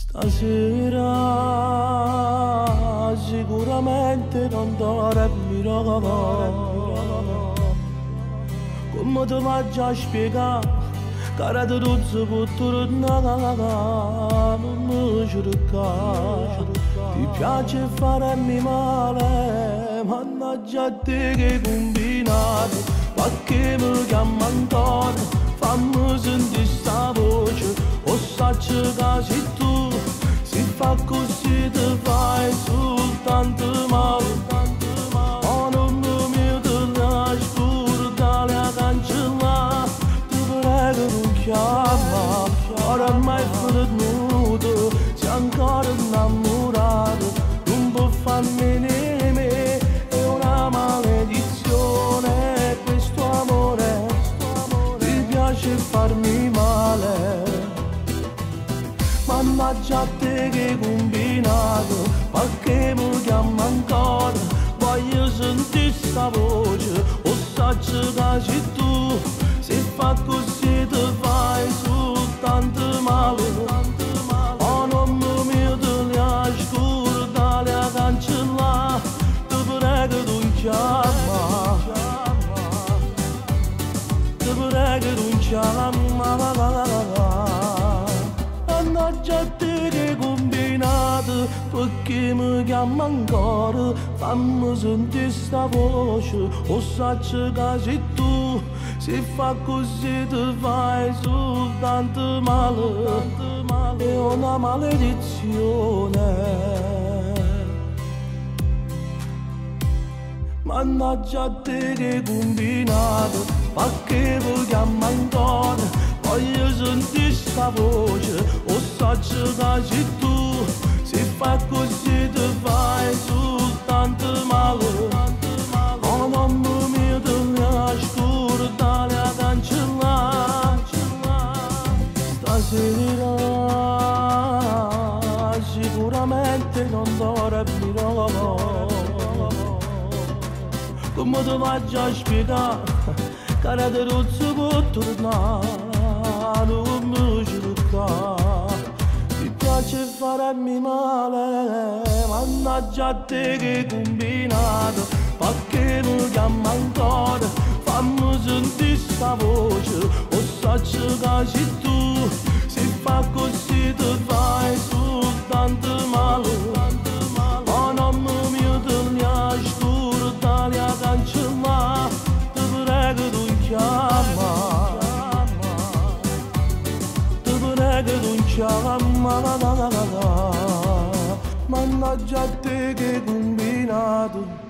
Stasera sicuramente non dormirò. Come ti faccio a spiegare? Cara di rozzo può tornare, non mi cercare. Ti piace farmi male, mannaggia a te che combinato. Perché mi chiama ancora, fammi sentire sta voce. O saccio che sei tu, si fa così ti fai soltanto male. Oh nonno mio ti lascio dalla cancellare. Ti prego non chiama, oramai è finito, sei ancora innamorato. Non può farmi nemmeno, è una maledizione questo amore. Ti piace farmi male, mannaggia a te che combinato. Perché mi chiama ancora, voglio sentire sta voce. O saccio che sei tu, se fa così ti fai soltanto male. Oh nonno mio ti lascio dalla cancellare. Ti prego non chiama, ti prego non chiama. Mannaggia a te che combinato, perché mi chiama ancora, fammi sentire sta voce. O saccio che sei tu, se fa così ti fai soltanto male. È una maledizione. Mannaggia a te che combinato, perché mi chiama ancora, voglio sentire sta voce. O saccio che sei tu, se fa così ti fai soltanto male. Oh nonno mio ti lascio dalla cancellare. Stasera sicuramente non dormirò. Come ti faccio a spiegare? Cara di rozzo può tornare, non mi cercare. Ti piace farmi male, mannaggia a te che combinato. Perché mi chiama ancora, fammi sentire sta voce. O saccio che sei tu, se fa così ti fai soltanto male. Oh nonno mio ti lascio dalla cancellare. Ti prego non chiama, ti prego non chiama. Mannaggia a te che combinato.